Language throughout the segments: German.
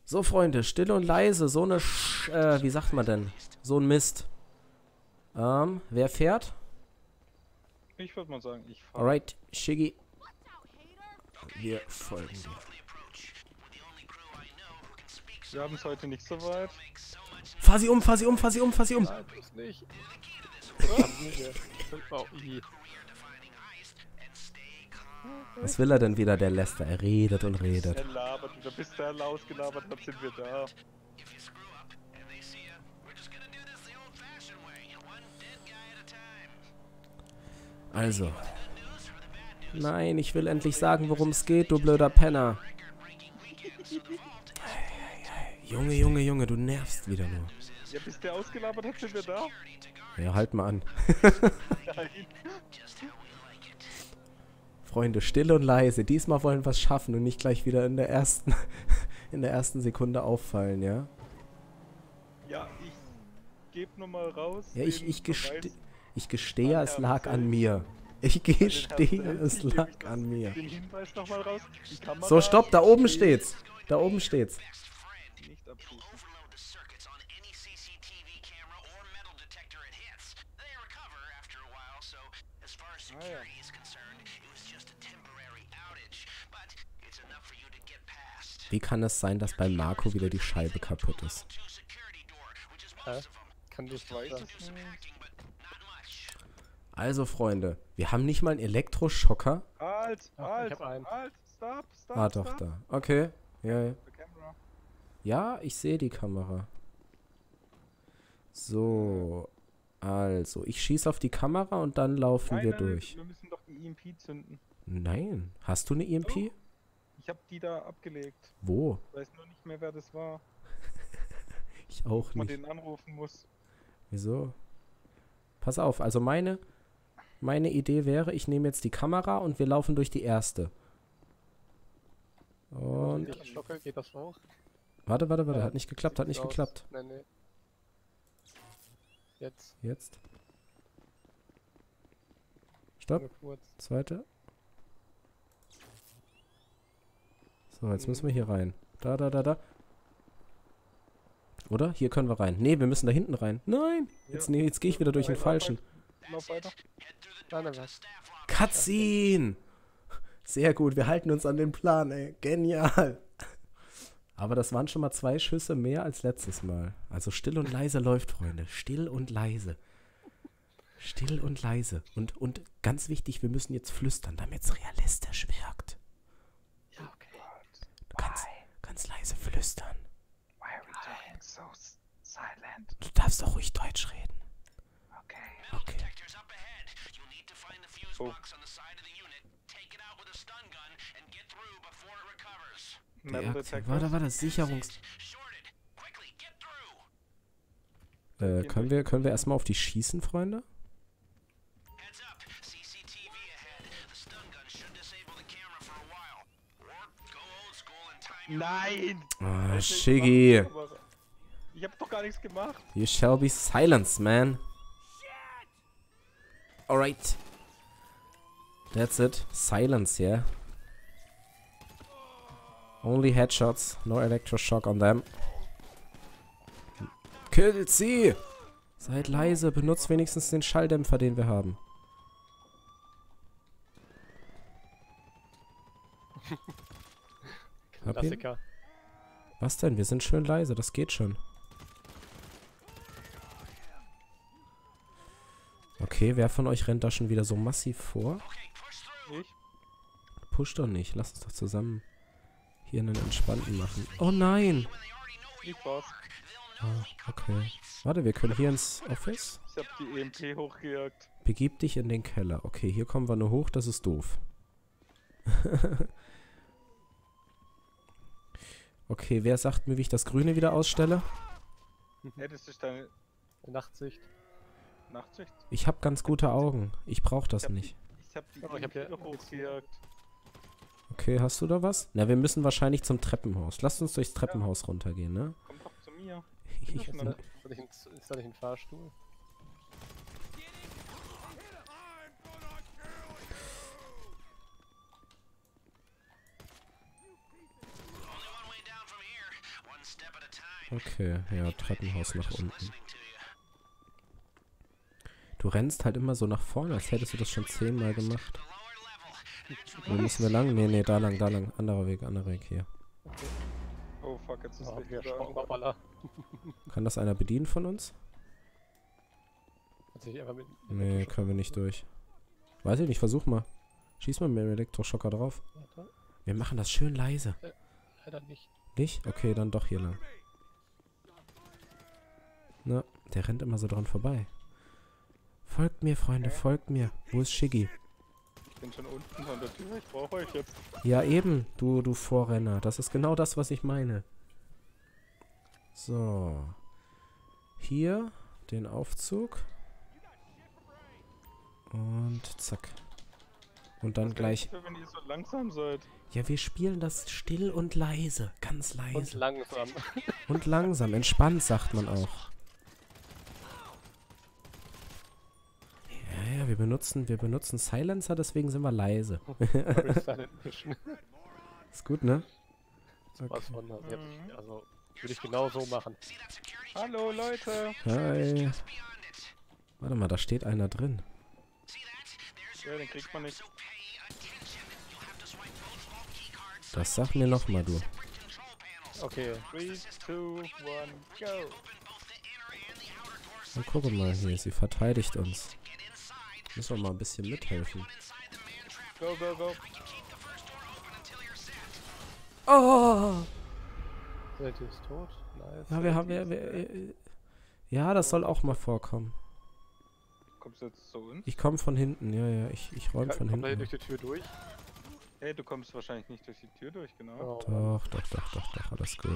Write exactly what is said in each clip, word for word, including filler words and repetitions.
So, Freunde, still und leise. So eine Sch äh, wie sagt man denn? So ein Mist. Ähm, wer fährt? Ich würde mal sagen, ich fahre. Alright, Shiggy. Wir folgen dir. Wir haben es heute nicht so weit. Fahr sie um, fahr sie um, fahr sie um, fahr sie um. Nein, das nicht. Oh, i. Was will er denn wieder, der Lester? Er redet und redet. Er labert wieder, bis der ausgelabert hat, sind wir da. Also. Nein, ich will endlich sagen, worum es geht, du blöder Penner. Junge, Junge, Junge, du nervst wieder nur. Ja, bis der ausgelabert hat, sind wir da. Ja, halt mal an. Nein. Freunde, still und leise. Diesmal wollen wir es schaffen und nicht gleich wieder in der ersten in der ersten Sekunde auffallen, ja? Ja, ich gebe nochmal raus. Ja, ich, den ich, geste Verweis ich gestehe, an es Herrn lag an Self. mir. Ich an den Herrn gestehe, Self. es Ich gebe lag ich das- an mir. Den Hinweis nochmal raus. Die Kamera So, stopp, da oben steht steht's. Da oben steht's. Nicht abschließen. Ah, ja. Wie kann es sein, dass bei Marco wieder die Scheibe kaputt ist? Hä? Kann das Ich weiß sein? es nicht. Also, Freunde, wir haben nicht mal einen Elektroschocker. Halt, Ach, halt, ich hab einen. halt, stop, stop, Ah, doch, stop. da. Okay. Ja, ja. The camera. Ja, ich sehe die Kamera. So. Also, ich schieße auf die Kamera und dann laufen Nein, wir nein, durch. wir müssen doch die E M P zünden. Nein. Hast du eine E M P? Ich habe die da abgelegt. Wo? Ich weiß nur nicht mehr, wer das war. Ich auch Ob man nicht. den anrufen muss. Wieso? Pass auf, also meine, meine Idee wäre, ich nehme jetzt die Kamera und wir laufen durch die erste. Und. Geht das Schocke? Geht das auch? Warte, warte, warte. Ja, Hat nicht geklappt, hat sieht nicht aus. geklappt. Nein, nee. Jetzt. Jetzt. Stopp. Nur kurz. Zweite. So, jetzt müssen wir hier rein. Da, da, da, da. Oder? Hier können wir rein. Nee, wir müssen da hinten rein. Nein! Jetzt, Ja. nee, jetzt gehe ich wieder durch den Lauf falschen. weiter. Lauf weiter. Nein, nein, was? Cutscene! Sehr gut, wir halten uns an den Plan, ey. Genial. Aber das waren schon mal zwei Schüsse mehr als letztes Mal. Also still und leise läuft, Freunde. Still und leise. Still und leise. Und, und ganz wichtig, wir müssen jetzt flüstern, damit es realistisch wirkt. Ja, okay. Du kannst, kannst leise flüstern. Why are we talking so s- silent? Du darfst auch ruhig Deutsch reden. Okay. Okay. Oh. Metal Deaktiv- Detectors. Warte, warte, Sicherungs... Äh, können wir, können wir erstmal auf die schießen, Freunde? Nein! Ah, Das ist Shiggy. nicht gemacht. Ich hab doch gar nichts gemacht. You shall be silenced, man. Alright. That's it. Silence, yeah. Only headshots. No electroshock on them. Kill sie! Seid leise. Benutzt wenigstens den Schalldämpfer, den wir haben. Hab ihn? Klassiker. Was denn? Wir sind schön leise. Das geht schon. Okay, wer von euch rennt da schon wieder so massiv vor? Ich? Push doch nicht. Lass uns doch zusammen hier einen entspannten machen. Oh nein! Ich war's. Ah, okay. Warte, wir können hier ins Office. Ich hab die E M P hochgejagt. Begib dich in den Keller. Okay, hier kommen wir nur hoch. Das ist doof. Okay, wer sagt mir, wie ich das Grüne wieder ausstelle? Hey, das ist deine Nachtsicht. Nachtsicht. Ich habe ganz gute Augen. Ich brauche das Ich hab nicht. Ich hab die Oh, ich E M hab P ja- hochgejagt. Okay, hast du da was? Na, wir müssen wahrscheinlich zum Treppenhaus. Lasst uns durchs Treppenhaus runtergehen, ne? Komm doch zu mir. Ich, Ist Ist das da, ist da nicht ein, ist da nicht ein Fahrstuhl? Okay, ja, Treppenhaus nach unten. Du rennst halt immer so nach vorne, als hättest du das schon zehnmal gemacht. Wo müssen wir lang? Nee, nee, da lang, da lang. Anderer Weg, anderer Weg hier. Oh fuck, jetzt ist Oh, Licht wir wieder erschrocken. an. Hoppala. Kann das einer bedienen von uns? Hat sich einfach mit. Nee, können wir nicht durch. Weiß ich nicht, versuch mal. Schieß mal mit dem Elektroschocker drauf. Warte, Wir machen das schön leise. leider nicht. Nicht? Okay, dann doch hier lang. Na, der rennt immer so dran vorbei. Folgt mir, Freunde, folgt mir. Wo ist Shiggy? Ich bin schon unten an der Tür, ich brauche euch jetzt. Ja, eben, du, du Vorrenner. Das ist genau das, was ich meine. So. Hier den Aufzug. Und zack. Und dann gleich... Wenn ihr so langsam seid. Ja, wir spielen das still und leise. Ganz Und leise. langsam. Und langsam. Entspannt, sagt man auch. Ja, ja, wir benutzen, wir benutzen Silencer, deswegen sind wir leise. Silent Mission. Ist gut, ne? Was von, also, ich- also würde ich genau so machen. Hallo Leute! Hi. Warte mal, da steht einer drin. Ja, den kriegt man nicht. Das sag mir nochmal, du. Okay. drei, zwei, eins, go! Na, guck mal hier, sie verteidigt uns. Müssen wir mal ein bisschen mithelfen. Go, go, go! Oh! Seid ihr ist tot? Nice. Ja, wir haben... Wir, wir, ja, das soll auch mal vorkommen. Kommst du jetzt zu uns? Ich komme von hinten, ja, ja, ich, ich räume von Kommt er hier hinten. durch die Tür durch? Hey, du kommst wahrscheinlich nicht durch die Tür durch, genau. Oh, Mann. Doch, doch, doch, doch, doch, alles gut.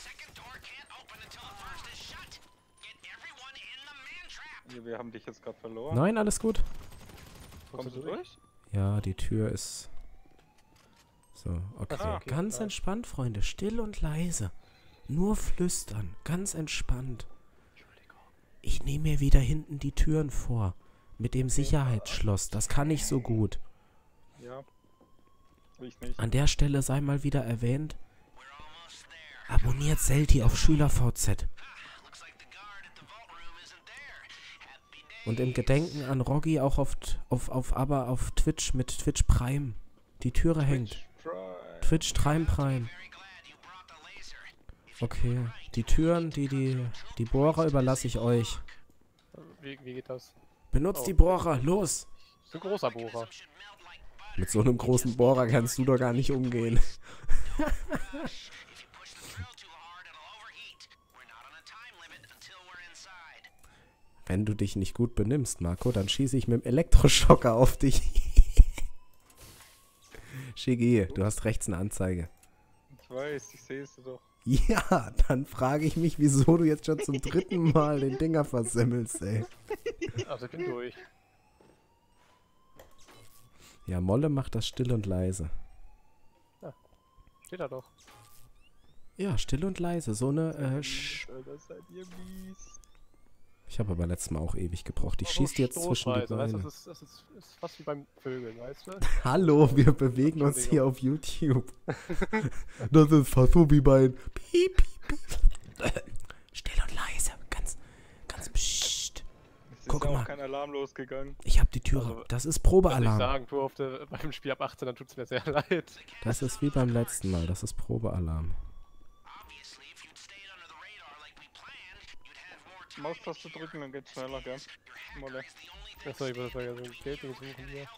Ja, wir haben dich jetzt gerade verloren. Nein, alles gut. Kommst du durch? Ja, die Tür ist... So, okay. Ah, okay, Ganz klar. entspannt, Freunde, still und leise. Nur flüstern, ganz entspannt. Ich nehme mir wieder hinten die Türen vor. Mit dem Sicherheitsschloss, das kann ich so gut. Ja. Ich nicht. An der Stelle sei mal wieder erwähnt, abonniert Selti auf SchülerVZ. Und im Gedenken an Roggi auch auf, auf, auf, aber auf Twitch mit Twitch Prime. Die Türe hängt. Try. Twitch Prime Prime. Okay, die Türen, die, die, die Bohrer überlasse ich euch. Wie, wie geht das? Benutzt Oh. die Bohrer, los! Das ist ein großer Bohrer. Mit so einem großen Bohrer kannst du doch gar nicht umgehen. Wenn du dich nicht gut benimmst, Marco, dann schieße ich mit dem Elektroschocker auf dich. Shiggy, du hast rechts eine Anzeige. Ich weiß, ich sehe es doch. Ja, dann frage ich mich, wieso du jetzt schon zum dritten Mal den Dinger versemmelst, ey. Also ich bin durch. Ja, Molle macht das still und leise. Steht da doch. Ja, still und leise, so eine, äh, Sch Alter, seid ihr mies. Ich habe aber letztes Mal auch ewig gebraucht. Ich schieße dir jetzt zwischen die Stoßweise, weißt du, Beine. das ist, das ist, ist fast wie beim Vögeln, weißt du? Hallo, wir bewegen uns hier auf YouTube. Das ist fast so wie mein Piep, Piep, Piep. Still und leise, ganz, ganz pssst. Es ist Guck auch mal. kein Alarm losgegangen. Ich habe die Türe. Also, Das ist Muss ich Probealarm. sagen, du auf der, beim Spiel ab achtzehn, dann tut es mir sehr leid. Das ist wie beim letzten Mal. Das ist Probealarm. Maustaste drücken, dann geht's schneller, gell? Molle. Achso, ich würde sagen, so ein Geld suchen hier.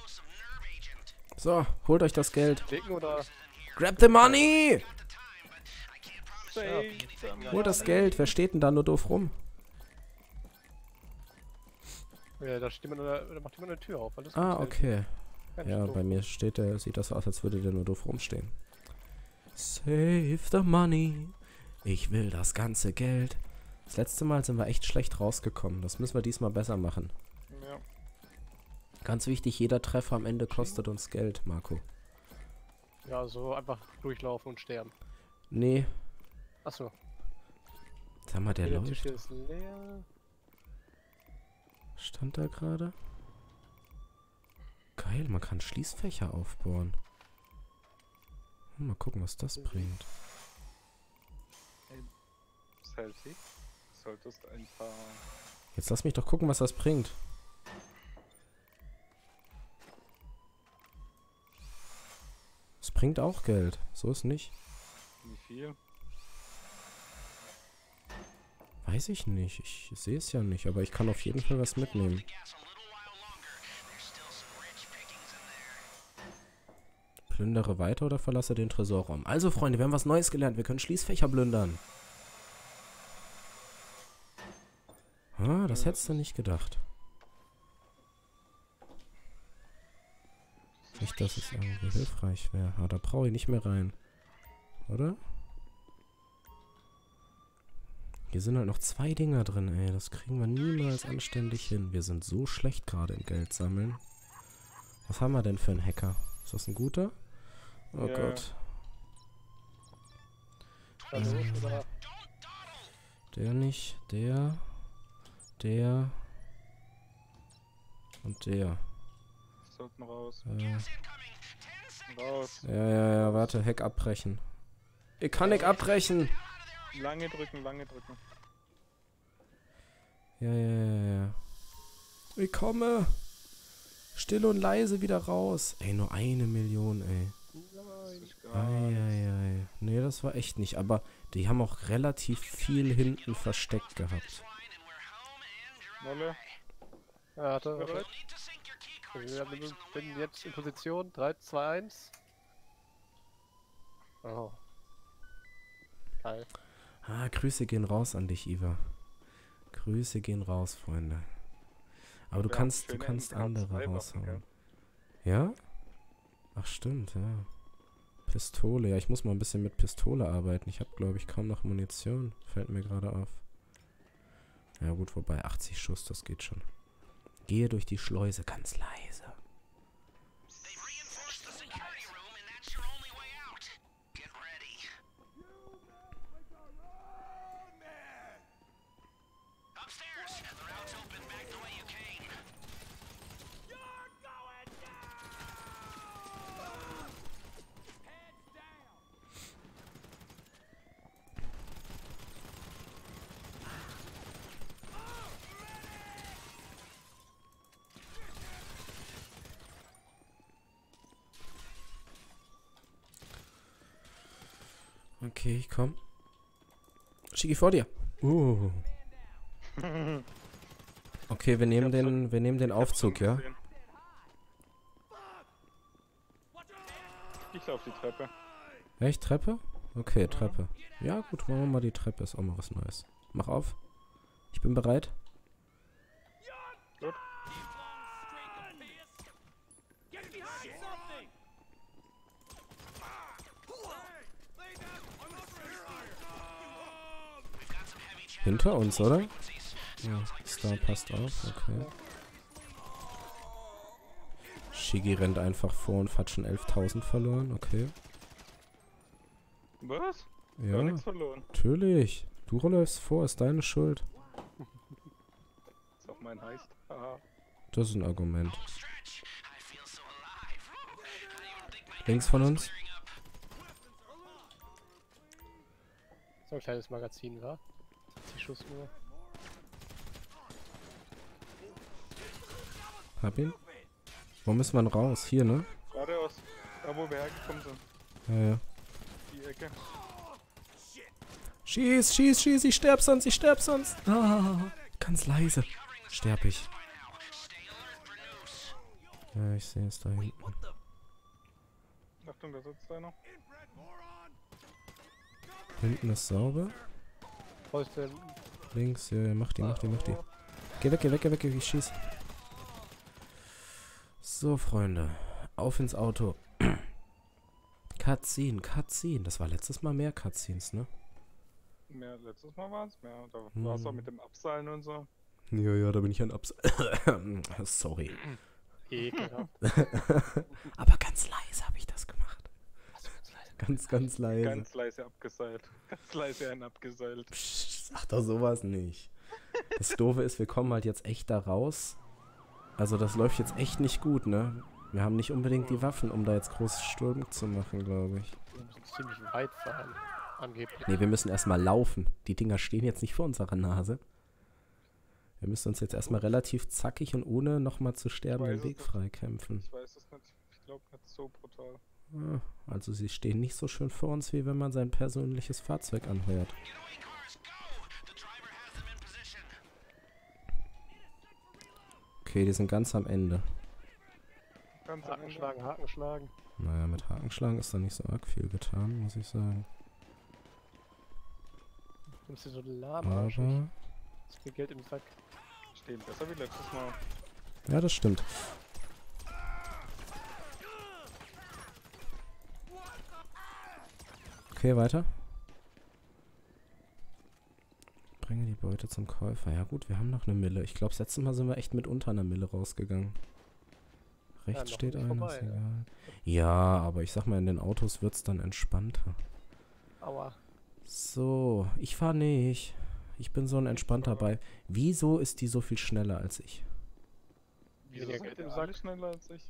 So, holt euch das Geld. Klicken oder? Grab the money! Save some Holt das money. Geld. Wer steht denn da nur doof rum? Ja, da steht jemand, da macht jemand eine Tür auf. Alles Ah, gut, okay. Kein Ja, Strom. bei mir steht der, sieht das aus, als würde der nur doof rumstehen. Save the money. Ich will das ganze Geld. Das letzte Mal sind wir echt schlecht rausgekommen. Das müssen wir diesmal besser machen. Ja. Ganz wichtig, jeder Treffer am Ende kostet uns Geld, Marco. Ja, so einfach durchlaufen und sterben. Nee, Achso, sag mal, der der läuft. Tisch hier ist leer. Stand da gerade? Geil, man kann Schließfächer aufbauen. Hm, mal gucken, was das bringt. Celtic. Solltest ein paar... Jetzt lass mich doch gucken, was das bringt. Es bringt auch Geld. So ist nicht. Wie viel? Weiß ich nicht. Ich sehe es ja nicht, aber ich kann auf jeden Fall was mitnehmen. Plündere weiter oder verlasse den Tresorraum. Also, Freunde, wir haben was Neues gelernt. Wir können Schließfächer plündern. Ah, das hättest du nicht gedacht. Nicht, dass es irgendwie hilfreich wäre. Aber da brauche ich nicht mehr rein. Oder? Hier sind halt noch zwei Dinger drin, ey. Das kriegen wir niemals anständig hin. Wir sind so schlecht gerade im Geld sammeln. Was haben wir denn für einen Hacker? Ist das ein guter? Oh Ja. Gott. Also, Ähm, oder? Der nicht. Der. Der. Und der. Sollten raus. Äh, Raus. ja, ja, ja, warte. Heck abbrechen. Ich kann nicht abbrechen. Lange drücken, lange drücken. Ja, ja, ja, ja. Ich komme. Still und leise wieder raus. Ey, nur eine Million, ey. Das ist gar Eieiei. Nee, das war echt nicht. Aber die haben auch relativ viel hinten versteckt gehabt. Molle, Ja, warte, warte. bereit? Ich bin jetzt in Position drei, zwei, eins. Oh. Geil. Ah, Grüße gehen raus an dich, Iva. Grüße gehen raus, Freunde. Aber du Wir haben kannst, du schöne kannst M K zwei andere Waffen, raushauen. gell? Ja? Ach, stimmt, ja. Pistole. Ja, ich muss mal ein bisschen mit Pistole arbeiten. Ich habe, glaube ich, kaum noch Munition. Fällt mir gerade auf. Ja gut, wobei achtzig Schuss, das geht schon. Gehe durch die Schleuse ganz leise. Okay, ich komm. Schicki vor dir. Uh. Okay, wir nehmen den, wir nehmen den Aufzug, ja? Gesehen. Ich lauf die Treppe. Echt, Treppe? Okay, Treppe. Ja, gut, machen wir mal die Treppe. Ist auch mal was Neues. Mach auf. Ich bin bereit. Gut. Hinter uns, oder? Ja, Star passt auf, okay. Shiggy rennt einfach vor und hat schon elftausend verloren, okay. Was? Ja, Gar nichts verloren. natürlich. Du läufst vor, ist deine Schuld. Ist auch mein heißt. Haha. Das ist ein Argument. Links von uns? So ein kleines Magazin, wa? zwanzig Schuss nur. Hab ihn. Wo müssen wir denn raus? Hier, ne? Geradeaus. Da wo wir hergekommen sind. Ja, ja. Die Ecke. Schieß, schieß, schieß, ich sterb sonst, ich sterb sonst. Ah, ganz leise. Sterb ich. Ja, ich sehe es da hinten. Achtung, da sitzt einer. Hinten ist sauber. Brauchst du denn? Links, ja, ja, mach die, mach die, mach die. Geh weg, geh weg, geh weg, ich schieß. So, Freunde. Auf ins Auto. Cutscene, Cutscene. Das war letztes Mal mehr Cutscenes, ne? Mehr, letztes Mal war es mehr. Da Hm. war es auch mit dem Abseilen und so. Ja, ja, da bin ich ein Abs... Sorry. Ekelhaft. Aber ganz leise habe ich das gemacht. Hast du ganz leise? Ganz, ganz leise. Ganz leise abgeseilt. Ganz leise einen abgeseilt. Psst, sag doch sowas nicht. Das Doofe ist, wir kommen halt jetzt echt da raus. Also das läuft jetzt echt nicht gut, ne? Wir haben nicht unbedingt die Waffen, um da jetzt groß Sturm zu machen, glaube ich. Wir müssen ziemlich weit fahren. Angeblich. Ne, wir müssen erstmal laufen. Die Dinger stehen jetzt nicht vor unserer Nase. Wir müssen uns jetzt erstmal relativ zackig und ohne nochmal zu sterben weiß den es Weg nicht. freikämpfen. Ich weiß es nicht. Ich glaube nicht so brutal. Ja, also sie stehen nicht so schön vor uns, wie wenn man sein persönliches Fahrzeug anheuert. Okay, die sind ganz am Ende. Ganz am Haken Ende. schlagen, Haken schlagen. Naja, mit Hakenschlagen ist da nicht so arg viel getan, muss ich sagen. Du bist ja so lahmarschig. Aber, Ist viel Geld im Sack. Stehen besser wie letztes Mal. ja, das stimmt. Okay, weiter. Bringe die Beute zum Käufer. Ja gut, wir haben noch eine Mille. Ich glaube, das letzte Mal sind wir echt mit unter einer Mille rausgegangen. Rechts noch steht nicht einer, vorbei, ist ja. egal. Ja, aber ich sag mal, in den Autos wird's dann entspannter. Aua. So, ich fahr nicht. Ich bin so ein entspannter bei. Wieso ist die so viel schneller als ich? Wieso Weniger seid Geld ihr im alle Sack. schneller als ich?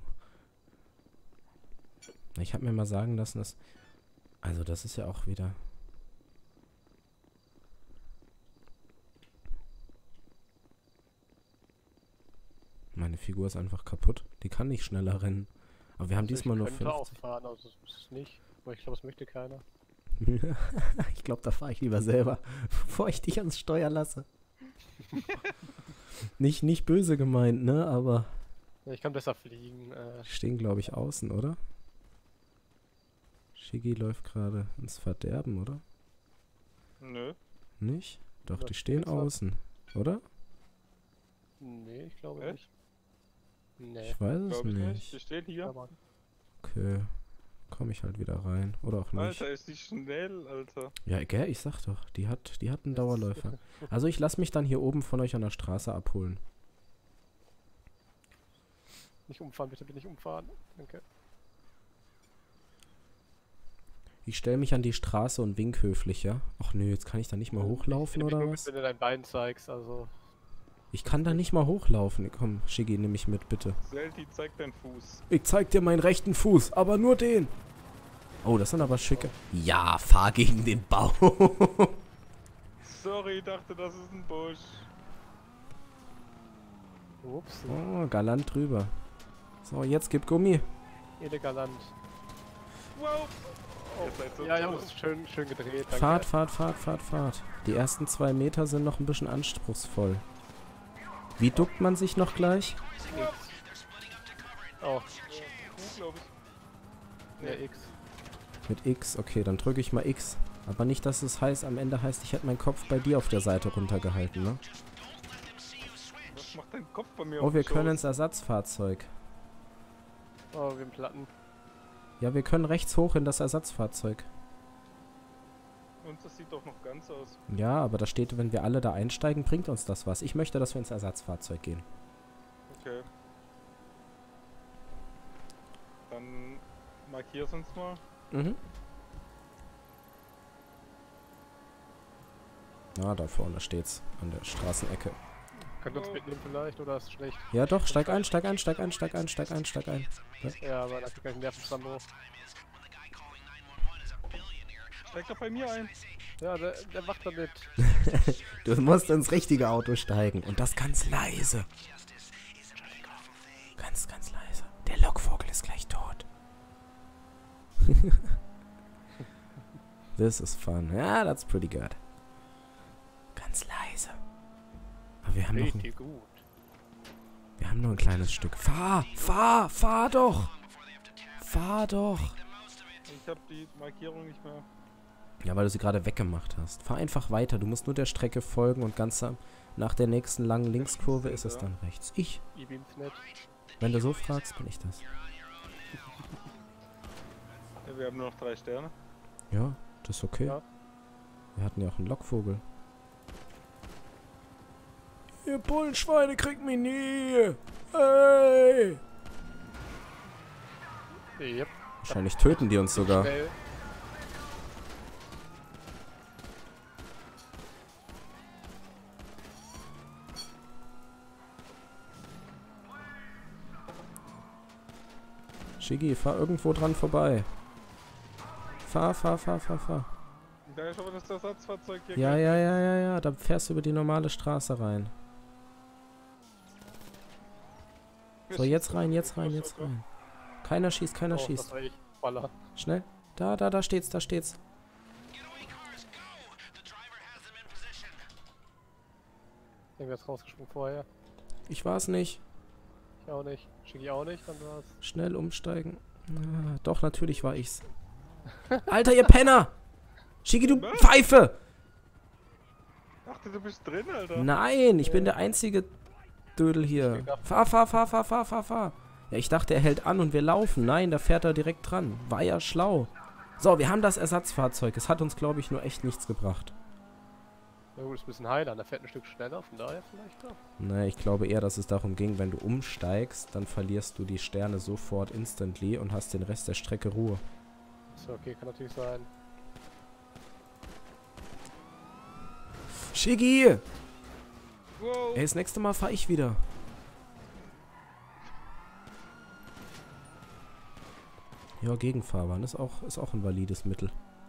Ich habe mir mal sagen lassen, dass... Also das ist ja auch wieder... Meine Figur ist einfach kaputt. Die kann nicht schneller rennen. Aber wir haben Also diesmal ich nur könnte auch fünfzig. fahren, also das ist es nicht. Aber ich glaube, das möchte keiner. Ich glaube, da fahre ich lieber selber, bevor ich dich ans Steuer lasse. nicht, nicht böse gemeint, ne? Aber Ja, ich kann besser fliegen. Äh, stehen, glaube ich, außen, oder? Shiggy läuft gerade ins Verderben, oder? Nö. Nicht? Doch, Ja, die stehen geht's noch? außen, oder? nee, ich glaube Echt? nicht. Nee. Ich weiß es Glaube ich nicht. nicht. Die stehen hier. Aber Okay, komme ich halt wieder rein. Oder auch nicht. Alter, ist die schnell, Alter. Ja, gell, ich sag doch, die hat, die hat einen Dauerläufer. Also ich lass mich dann hier oben von euch an der Straße abholen. nicht umfahren, bitte, bitte nicht umfahren. Danke. Ich stelle mich an die Straße und wink höflich, ja? Ach nö, jetzt kann ich da nicht mal hochlaufen Ich nehm dich oder nur mit, was? wenn du dein Bein zeigst, also. Ich kann da nicht mal hochlaufen. Komm, Shiggy, nimm mich mit, bitte. Selti, zeig deinen Fuß. Ich zeig dir meinen rechten Fuß, aber nur den. Oh, das sind aber schicke. Ja, fahr gegen den Baum. Sorry, ich dachte, das ist ein Busch. Ups. Oh, galant drüber. So, jetzt gib Gummi. Elegant. Wow. Ihr seid so Ja, ja, dumm. das ist schön, schön gedreht. Danke. Fahrt, Fahrt, Fahrt, Fahrt, Fahrt. Die ersten zwei Meter sind noch ein bisschen anspruchsvoll. Wie duckt man sich noch gleich? Oh, glaube ich. der X. Mit X, okay, dann drücke ich mal X. Aber nicht, dass es heißt, am Ende heißt, ich hätte meinen Kopf bei dir auf der Seite runtergehalten, ne? Was macht dein Kopf bei mir Oh, auf wir dem können Schoß? ins Ersatzfahrzeug. Oh, wir haben Platten. Ja, wir können rechts hoch in das Ersatzfahrzeug. Und das sieht doch noch ganz aus. Ja, aber da steht, wenn wir alle da einsteigen, bringt uns das was. Ich möchte, dass wir ins Ersatzfahrzeug gehen. Okay. Dann markier's uns mal. Mhm. Na, da vorne steht's, an der Straßenecke. Könnt ihr uns Oh. mitnehmen vielleicht, oder ist es schlecht? Ja doch, steig ein, steig ein, steig ein, steig ein, steig ein, steig ein. Ja, aber da krieg ich einen Nervenzusammenbruch. Steig doch bei mir ein. Ja, der, der macht damit. Du musst ins richtige Auto steigen und das ganz leise. Ganz, ganz leise. Der Lockvogel ist gleich tot. This is fun. Ja, that's pretty good. Ganz leise. Aber wir haben noch ein, Richtig gut. wir haben nur ein kleines Stück. Fahr, fahr, fahr doch. Fahr doch. Ich habe die Markierung nicht mehr. Ja, weil du sie gerade weggemacht hast. Fahr einfach weiter. Du musst nur der Strecke folgen und ganz am, nach der nächsten langen Linkskurve ist es dann rechts. Ich. Ich bin's nicht. Wenn du so fragst, bin ich das. Ja, wir haben nur noch drei Sterne. Ja, das ist okay. Ja. Wir hatten ja auch einen Lockvogel. Ihr Bullenschweine kriegt mich nie. Hey. Yep. Wahrscheinlich töten die uns sogar. Schnell. Shiggy, fahr irgendwo dran vorbei. Fahr, fahr, fahr, fahr, fahr. Da ist aber das Ersatzfahrzeug hier. Ja, gell? ja, ja, ja, ja. Da fährst du über die normale Straße rein. So, jetzt rein, jetzt rein, jetzt rein. Keiner schießt, keiner Oh, schießt. das war ich. Baller. Schnell. Da, da, da steht's, da steht's. Irgendwer ist rausgesprungen vorher. Ich war's nicht. Ich auch nicht. Schicki auch nicht, dann war's. Schnell umsteigen. Ah, doch, natürlich war ich's. Alter, ihr Penner! Schicki, du Pfeife! Dachte, du bist drin, Alter. Nein, ich bin der einzige Dödel hier. Fahr, fahr, fahr, fahr, fahr, fahr, fahr. Ja, ich dachte, er hält an und wir laufen. Nein, da fährt er direkt dran. War ja schlau. So, wir haben das Ersatzfahrzeug. Es hat uns, glaube ich, nur echt nichts gebracht. Na gut, ist ein bisschen heiler. Der fährt ein Stück schneller, von daher vielleicht doch. Nee, ich glaube eher, dass es darum ging, wenn du umsteigst, dann verlierst du die Sterne sofort instantly und hast den Rest der Strecke Ruhe. So, okay, kann natürlich sein. Shiggy! Wow. Ey, das nächste Mal fahre ich wieder. Ja, Gegenfahrbahn ist auch, ist auch ein valides Mittel.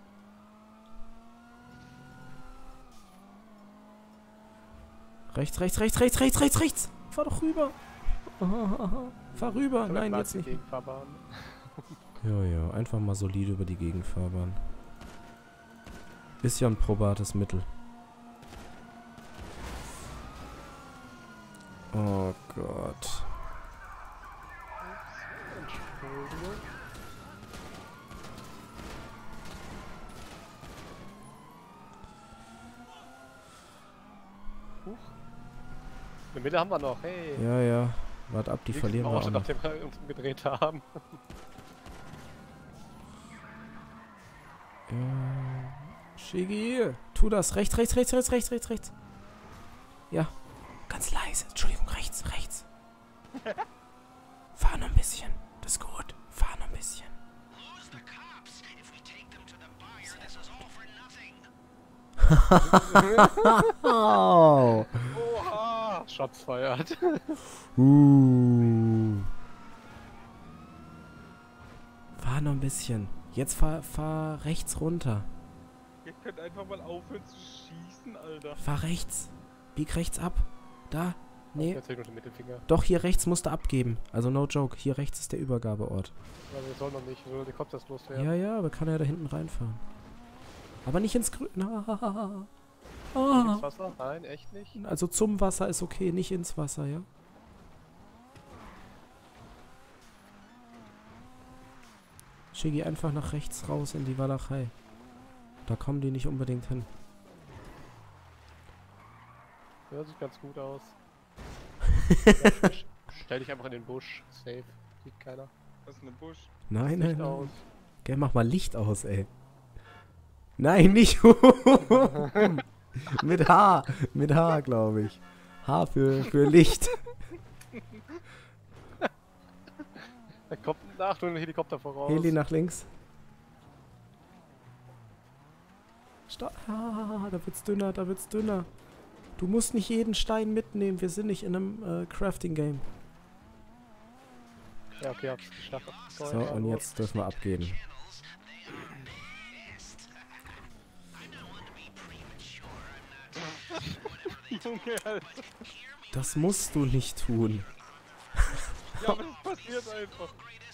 Rechts, rechts, rechts, rechts, rechts, rechts, rechts! Fahr doch rüber! Fahr rüber! Nein, jetzt nicht. Gegenfahrbahn. Ja, ja, einfach mal solide über die Gegenfahrbahn. Ist ja ein probates Mittel. Oh Gott. Entschuldigung. Huch. Eine Mille haben wir noch, hey. Ja, ja. Wart ab, die Liegt verlieren im wir Auto, auch noch. nachdem wir uns umgedreht haben. Ja. Shiggy, tu das. Rechts, rechts, rechts, rechts, rechts, rechts, rechts. Ja. Ganz leise. Entschuldigung, rechts, rechts. Fahr noch ein bisschen. Das ist gut. Fahr noch ein bisschen. Oh. Oha! Shots feiert. Uh. Fahr noch ein bisschen. Jetzt fahr, fahr rechts runter. Ihr könnt einfach mal aufhören zu schießen, Alter. Fahr rechts. Bieg rechts ab. Da. Nee. Jetzt nur den Mittelfinger. Doch, hier rechts musst du abgeben. Also no joke. Hier rechts ist der Übergabeort. Also wir sollen noch nicht, wir sollen die Kopters loswerden. Ja, ja, aber kann er da hinten reinfahren. Aber nicht ins Grün. Ah. Ah. Ins Wasser? Nein, echt nicht. Also zum Wasser ist okay, nicht ins Wasser, ja? Shiggy einfach nach rechts raus in die Walachei. Da kommen die nicht unbedingt hin. Ja, sieht ganz gut aus. Ja, st- stell dich einfach in den Busch. Safe. Sieht keiner. Das ist eine Busch. Nein, Licht nein, aus. nein. Gell, mach mal Licht aus, ey. Nein, nicht mit H. Mit H, glaube ich. H für, für Licht. Da kommt nach, nur ein Helikopter voraus. Heli nach links. Sta ah, da wird's dünner, da wird's dünner. Du musst nicht jeden Stein mitnehmen. Wir sind nicht in einem äh, Crafting-Game. Ja, okay, hab's geschafft. So, und jetzt dürfen wir abgeben. Junge, Alter. Das musst du nicht tun. Ja, aber es passiert einfach.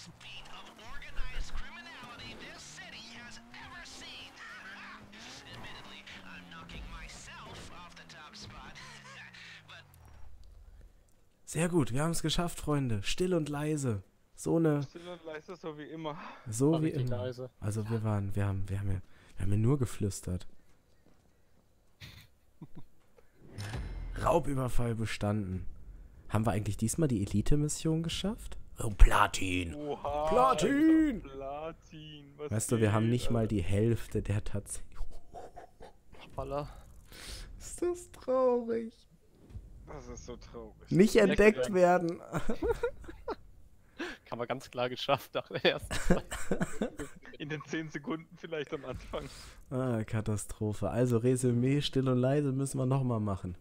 Sehr gut, wir haben es geschafft, Freunde. Still und leise. So eine... Still und leise, so wie immer. So War wie richtig immer. leise. Also wir waren, wir haben, wir haben ja, wir haben ja nur geflüstert. Raubüberfall bestanden. Haben wir eigentlich diesmal die Elite-Mission geschafft? Oh, Platin! Oha! Platin! Alter, Platin! Was Weißt du, wir haben geht, nicht mal Alter? die Hälfte der tatsächlich. Baller. Ist das traurig? Das ist so traurig. Nicht entdeckt Next werden. Haben wir ganz klar geschafft nach der ersten Zeit. In den zehn Sekunden vielleicht am Anfang. Ah, Katastrophe. Also Resümee, still und leise müssen wir nochmal machen.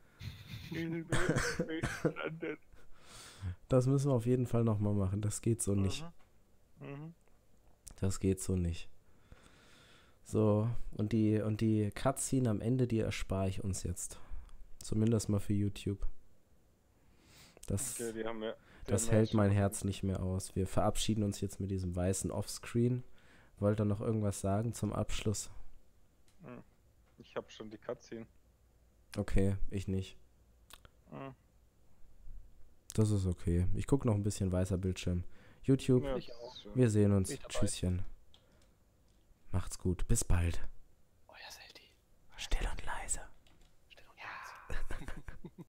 Das müssen wir auf jeden Fall nochmal machen. Das geht so nicht. Mhm. Mhm. Das geht so nicht. So, und die, und die Cutscene am Ende, die erspare ich uns jetzt. Zumindest mal für YouTube. Das, Okay, die haben ja, die das haben ja hält schon mein mal- Herz nicht mehr aus. Wir verabschieden uns jetzt mit diesem weißen Offscreen. Wollt ihr noch irgendwas sagen zum Abschluss? Hm. Ich habe schon die Cutscene. Okay, ich nicht. Hm. Das ist okay. Ich gucke noch ein bisschen weißer Bildschirm. YouTube, Ja, Ich das auch. ist schön. wir sehen uns. Ich dabei. Tschüsschen. Macht's gut. Bis bald. Euer Selti. Still und